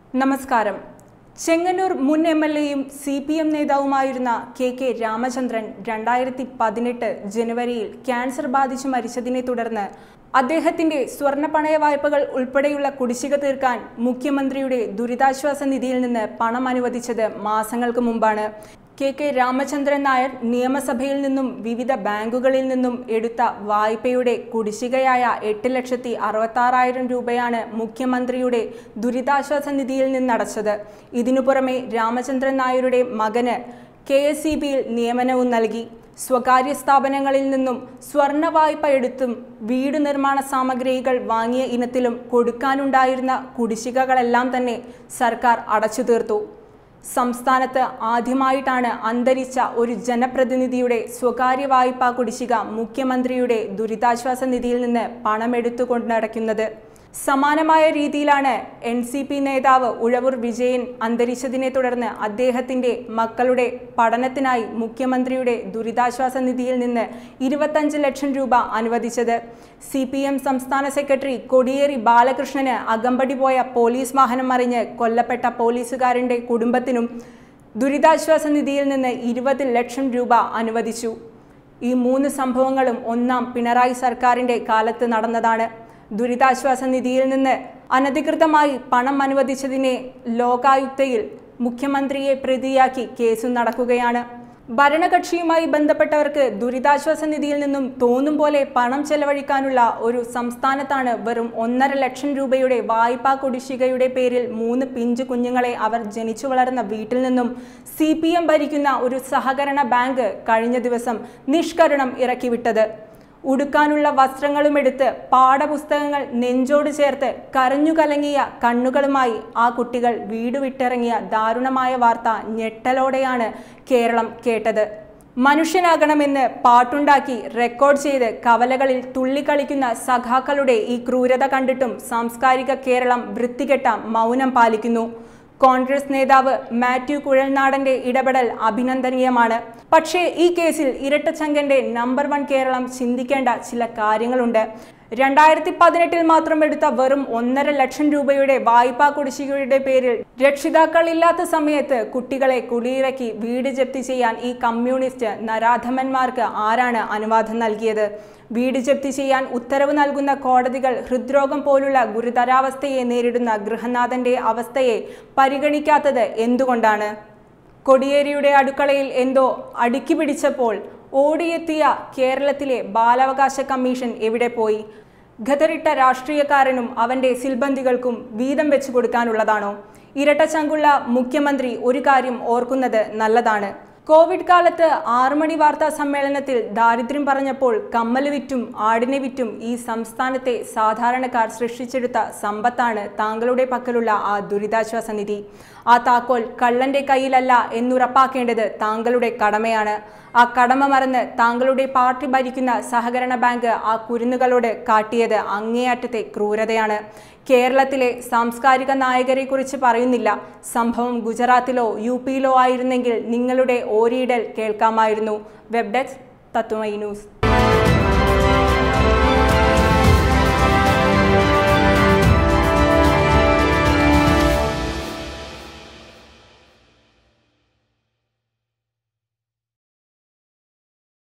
നമസ്കാരം. ചെങ്ങന്നൂർ മുൻ എംഎൽഎയും സിപിഎം നേതാവുമായിരുന്ന കെ രാമചന്ദ്രൻ 2018 ജനുവരിയിൽ ക്യാൻസർ ബാധിച്ച് മരിച്ചതിനെ തുടർന്ന് അദ്ദേഹത്തിന്റെ സ്വർണ്ണ പണയ വായ്പകൾ ഉൾപ്പെടെയുള്ള കുടിശ്ശിക തീർക്കാൻ മുഖ്യമന്ത്രിയുടെ ദുരിതാശ്വാസ നിധിയിൽ നിന്ന് പണം അനുവദിച്ചത് മാസങ്ങൾക്ക് മുമ്പാണ്. കെ രാമചന്ദ്രൻ നായർ നിയമസഭയിൽ നിന്നും വിവിധ ബാങ്കുകളിൽ നിന്നും എടുത്ത വായ്പയുടെ കുടിശ്ശികയായ 8,66,000 രൂപയാണ് മുഖ്യമന്ത്രിയുടെ ദുരിതാശ്വാസ നിധിയിൽ നിന്നടച്ചത്. ഇതിനു പുറമെ രാമചന്ദ്രൻ നായരുടെ മകന് KSEBയിൽ നിയമനവും നൽകി. സ്വകാര്യ സ്ഥാപനങ്ങളിൽ നിന്നും സ്വർണ്ണ വായ്പ എടുത്തും വീട് നിർമ്മാണ സാമഗ്രികൾ വാങ്ങിയ ഇനത്തിലും കൊടുക്കാനുണ്ടായിരുന്ന കുടിശ്ശികകളെല്ലാം തന്നെ സർക്കാർ അടച്ചു തീർത്തു. സംസ്ഥാനത്ത് ആദ്യമായിട്ടാണ് അന്തരിച്ച ഒരു ജനപ്രതിനിധിയുടെ സ്വകാര്യ വായ്പാ കുടിശ്ശിക മുഖ്യമന്ത്രിയുടെ ദുരിതാശ്വാസ നിധിയിൽ നിന്ന് പണമെടുത്തുകൊണ്ടടയ്ക്കുന്നത്. സമാനമായ രീതിയിലാണ് NCP നേതാവ് ഉഴവൂർ വിജയൻ അന്തരിച്ചതിനെ തുടർന്ന് അദ്ദേഹത്തിന്റെ മക്കളുടെ പഠനത്തിനായി മുഖ്യമന്ത്രിയുടെ ദുരിതാശ്വാസ നിധിയിൽ നിന്ന് 25 ലക്ഷം രൂപ അനുവദിച്ചത്. CPM സംസ്ഥാന സെക്രട്ടറി കോടിയേരി ബാലകൃഷ്ണന് അകമ്പടി പോയ പോലീസ് വാഹനം മറിഞ്ഞ് കൊല്ലപ്പെട്ട പോലീസുകാരന്റെ കുടുംബത്തിനും ദുരിതാശ്വാസ നിധിയിൽ നിന്ന് 20 ലക്ഷം രൂപ അനുവദിച്ചു. ഈ 3 സംഭവങ്ങളും ഒന്നാം പിണറായി സർക്കാരിന്റെ കാലത്ത് നടന്നതാണ്. ദുരിതാശ്വാസ നിധിയിൽ നിന്ന് അനധികൃതമായി പണം അനുവദിച്ചതിനെ ലോകായുക്തയിൽ മുഖ്യമന്ത്രിയെ പ്രതിയാക്കി കേസും നടക്കുകയാണ്. ഭരണകക്ഷിയുമായി ബന്ധപ്പെട്ടവർക്ക് ദുരിതാശ്വാസ നിധിയിൽ നിന്നും തോന്നും പോലെ പണം ചെലവഴിക്കാനുള്ള ഒരു സംസ്ഥാനത്താണ് വെറും 1.5 ലക്ഷം രൂപയുടെ വായ്പാ കുടിശ്ശികയുടെ പേരിൽ 3 പിഞ്ചു കുഞ്ഞുങ്ങളെ അവർ ജനിച്ചു വളർന്ന വീട്ടിൽ നിന്നും CPM ഭരിക്കുന്ന ഒരു സഹകരണ ബാങ്ക് കഴിഞ്ഞ ദിവസം നിഷ്കരുണം ഇറക്കിവിട്ടത്. ഉടുക്കാനുള്ള വസ്ത്രങ്ങളുമെടുത്ത് പാഠപുസ്തകങ്ങൾ നെഞ്ചോട് ചേർത്ത് കരഞ്ഞു കലങ്ങിയ കണ്ണുകളുമായി ആ കുട്ടികൾ വീട് വിട്ടിറങ്ങിയ ദാരുണമായ വാർത്ത ഞെട്ടലോടെയാണ് കേരളം കേട്ടത്. മനുഷ്യനാകണമെന്ന് പാട്ടുണ്ടാക്കി റെക്കോർഡ് ചെയ്ത് കവലകളിൽ തുള്ളിക്കളിക്കുന്ന സഖാക്കളുടെ ഈ ക്രൂരത കണ്ടിട്ടും സാംസ്കാരിക കേരളം വൃത്തികെട്ട മൗനം പാലിക്കുന്നു. കോൺഗ്രസ് നേതാവ് മാത്യു കുഴൽനാടന്റെ ഇടപെടൽ അഭിനന്ദനീയമാണ്. പക്ഷേ ഈ കേസിൽ ഇരട്ടച്ചങ്കന്റെ നമ്പർ 1 കേരളം ചിന്തിക്കേണ്ട ചില കാര്യങ്ങളുണ്ട്. 2018 മാത്രം എടുത്ത വെറും 1.5 ലക്ഷം രൂപയുടെ വായ്പാ കുടിശ്ശികയുടെ പേരിൽ രക്ഷിതാക്കളില്ലാത്ത സമയത്ത് കുട്ടികളെ കുടിയിറക്കി വീട് ജപ്തി ചെയ്യാൻ ഈ കമ്മ്യൂണിസ്റ്റ് നരാധമന്മാർക്ക് ആരാണ് അനുവാദം നൽകിയത്? വീട് ജപ്തി ചെയ്യാൻ ഉത്തരവ് നൽകുന്ന കോടതികൾ ഹൃദ്രോഗം പോലുള്ള ഗുരുതരാവസ്ഥയെ നേരിടുന്ന ഗൃഹനാഥന്റെ അവസ്ഥയെ പരിഗണിക്കാത്തത് എന്തുകൊണ്ടാണ്? കോടിയേരിയുടെ അടുക്കളയിൽ എന്തോ അടുക്കി പിടിച്ചപ്പോൾ ഓടിയെത്തിയ കേരളത്തിലെ ബാലാവകാശ കമ്മീഷൻ എവിടെ പോയി? ഖദറിട്ട രാഷ്ട്രീയക്കാരനും അവന്റെ സിൽബന്ദികൾക്കും വീതം വെച്ചു കൊടുക്കാനുള്ളതാണോ? ഇരട്ടച്ചങ്കുള്ള മുഖ്യമന്ത്രി ഒരു കാര്യം ഓർക്കുന്നത് നല്ലതാണ്. കോവിഡ് കാലത്ത് 6 മണി വാർത്താ സമ്മേളനത്തിൽ ദാരിദ്ര്യം പറഞ്ഞപ്പോൾ കമ്മല് വിറ്റും ആടിനെ വിറ്റും ഈ സംസ്ഥാനത്തെ സാധാരണക്കാർ സൃഷ്ടിച്ചെടുത്ത സമ്പത്താണ് താങ്കളുടെ പക്കലുള്ള ആ ദുരിതാശ്വാസ നിധി. ആ താക്കോൽ കള്ളന്റെ കയ്യിലല്ല എന്നുറപ്പാക്കേണ്ടത് താങ്കളുടെ കടമയാണ്. ആ കടമ മറന്ന് താങ്കളുടെ പാർട്ടി ഭരിക്കുന്ന സഹകരണ ബാങ്ക് ആ കുരുന്നുകളോട് കാട്ടിയത് അങ്ങേയറ്റത്തെ ക്രൂരതയാണ്. കേരളത്തിലെ സാംസ്കാരിക നായകരെ കുറിച്ച് പറയുന്നില്ല. സംഭവം ഗുജറാത്തിലോ UPയിലോ ആയിരുന്നെങ്കിൽ നിങ്ങളുടെ ഓരിയിടൽ കേൾക്കാമായിരുന്നു. Web desk Tatwamayi news.